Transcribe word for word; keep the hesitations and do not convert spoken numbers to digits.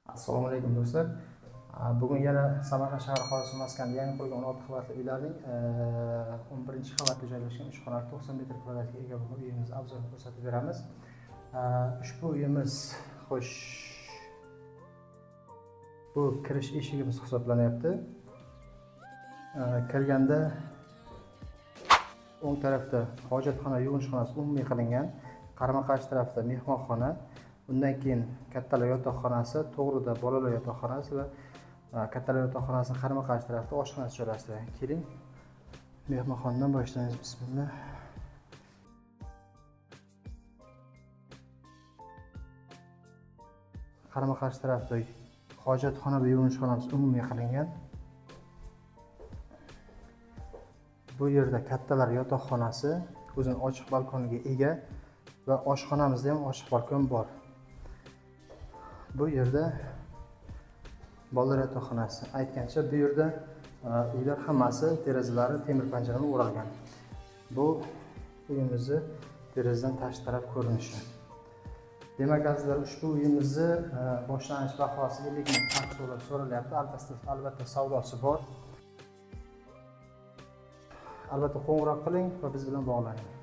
Assalomu alaykum do'stlar. Bugun yana Samarqand shahar aholisi maskani yangi qurilgan o'n olti qavatli uylarning o'n birinchi qavatida joylashgan uch xonali to'qson metr kvadratga ega bo'lgan uyimiz obzorini ko'rsatib beramiz. Ushbu uyimiz xo'sh bu kirish eshigimiz hisoblanyapti. Kirganda o'ng tarafda hojatxona, yuvinishxonasi umumiy qilingan, qarama-qarshi tarafda mehmonxona, undan keyin kattalar yotoqxonasi, to'g'rida bolalar yotoqxonasi va kattalar yotoqxonasining qarama-qarshi tarafda oshxonasi joylashtirilgan. Keling, mehmonxonadan boshlaymiz. Bismillah. Qarama-qarshi tarafda hojatxona va yuvinishxonamiz umumiy qilingan. Bu yerda kattalar yotoqxonasi, o'zining ochiq balkoniga ega va oshxonamizda ham ochiq balkon bor. Bu yerda bolalar yotoqxonasi. Aytgancha, bu yerda uylar hammasi derazalari temir panjaradan o'ralgan. Bu uyimizni derazadan tashqi taraf ko'rinishi. Demak, azizlar, ushbu uyimizni boshlanish bahosi ellik ming dollar so'ralyapti. Albatta, albatta savdosi bor. Albatta qo'ng'iroq qiling va biz bilan bog'laning.